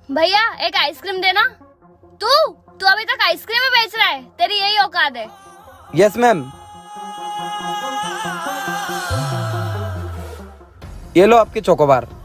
भैया एक आइसक्रीम देना। तू तू अभी तक आइसक्रीम ही बेच रहा है, तेरी यही औकात है। Yes ma'am. ये लो आपके चोकोबार।